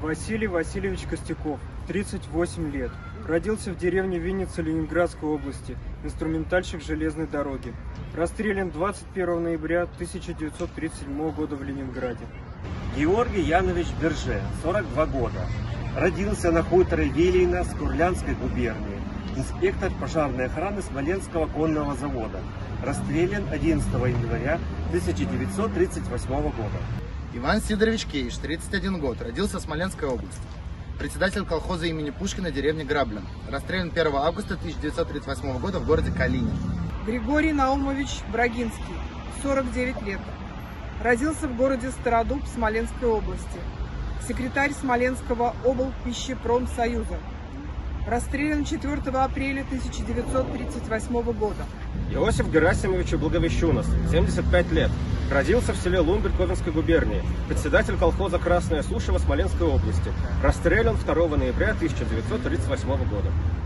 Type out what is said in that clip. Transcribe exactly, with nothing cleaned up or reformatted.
Василий Васильевич Костяков, тридцать восемь лет. Родился в деревне Винница Ленинградской области, инструментальщик железной дороги. Расстрелян двадцать первого ноября тысяча девятьсот тридцать седьмого года в Ленинграде. Георгий Янович Берже, сорок два года. Родился на хуторе Вилейно Скурлянской губернии. Инспектор пожарной охраны Смоленского конного завода. Расстрелян одиннадцатого января тысяча девятьсот тридцать восьмого года. Иван Сидорович Кейш, тридцать один год, родился в Смоленской области. Председатель колхоза имени Пушкина, деревня Граблин. Расстрелян первого августа тысяча девятьсот тридцать восьмого года в городе Калинин. Григорий Наумович Брагинский, сорок девять лет. Родился в городе Стародуб Смоленской области. Секретарь Смоленского облпищепромсоюза. Расстрелян четвёртого апреля тысяча девятьсот тридцать восьмого года. Иосиф Герасимович Благовещунас, семьдесят пять лет. Родился в селе Лумберг Ковенской губернии. Председатель колхоза «Красная Сушева» Смоленской области. Расстрелян второго ноября тысяча девятьсот тридцать восьмого года.